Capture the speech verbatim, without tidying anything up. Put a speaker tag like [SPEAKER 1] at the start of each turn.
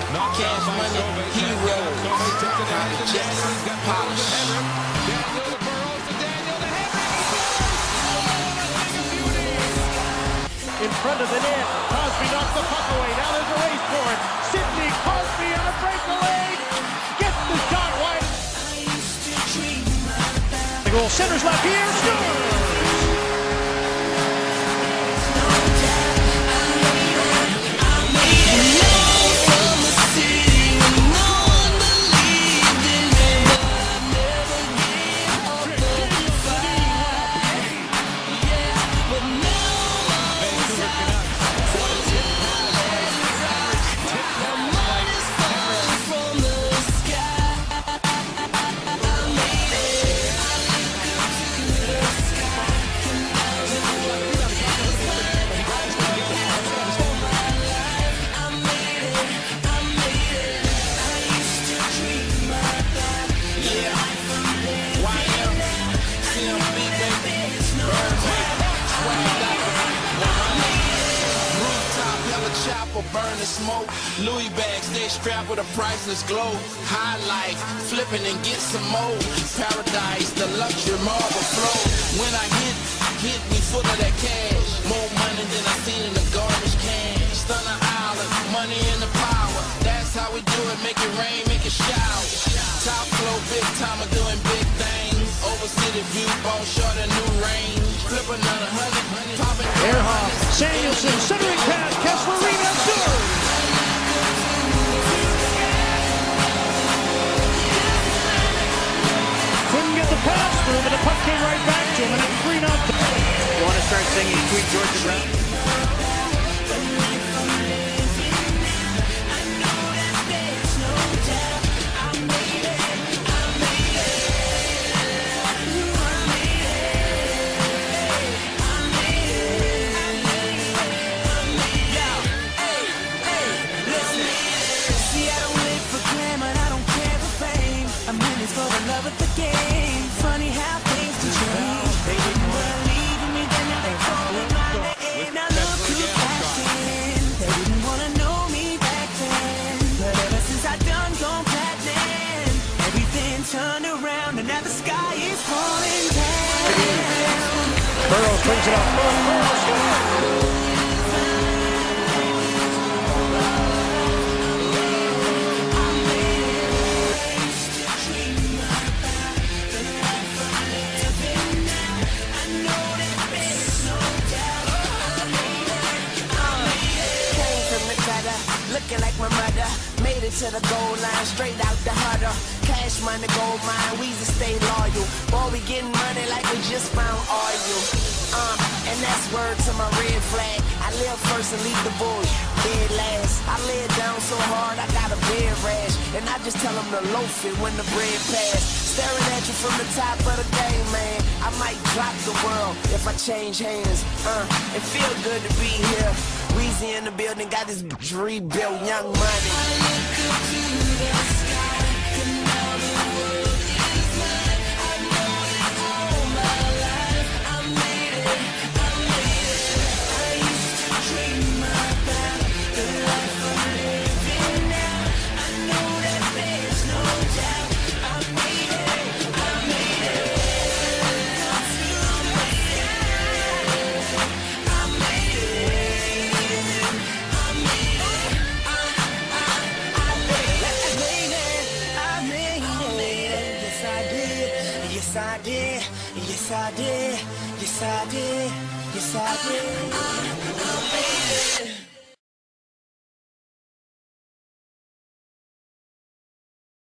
[SPEAKER 1] Cash Money, Heroes, Jets, Polish.
[SPEAKER 2] In front of the net, Crosby knocks the puck away. Now there's a race for it. Sidney Crosby on a breakaway. Gets the shot wide. The goal, center's left here, scores!
[SPEAKER 1] Burn the smoke, Louis bags, stay strapped with a priceless glow. High life, flipping and get some more. Paradise, the luxury marble flow. When I hit, hit me full of that cash. More money than I seen in the garbage can. Stunner Island, money and the power. That's how we do it, make it rain, make it shower. Top flow, big time, of doing big things. Over city view, ball short a new range. Flip another hundred, popping.
[SPEAKER 2] Ehrhoff, Samuelson, centering pass, Kessler rebound, scores! Couldn't get the pass through, but the puck came right back to him, and it's three nothing. You want to start singing Sweet Georgia Brown? Burrows brings it up. Burrows scores.
[SPEAKER 3] Came from the gutter, looking like my mother. Made it to the goal line, straight out the huddle. Cash money, gold mine, Weezy stay loyal. Boy, we getting money like we just found oil. Uh, and that's word to my red flag. I live first and leave the bush, dead last. I lay it down so hard, I got a bed rash. And I just tell them to loaf it when the bread pass. Staring at you from the top of the game, man. I might drop the world if I change hands. Uh, it feel good to be here. Weezy in the building, got this rebuilt Young Money. I look up to the sky, and now the world is mine. I know that all my life I made it, I made it. I used to dream about the life I'm living now. I know that there's no doubt. I made it, I made it. Up to the sky, I made it. Yes, I did, yes, I did, yes, I did, yes, I did.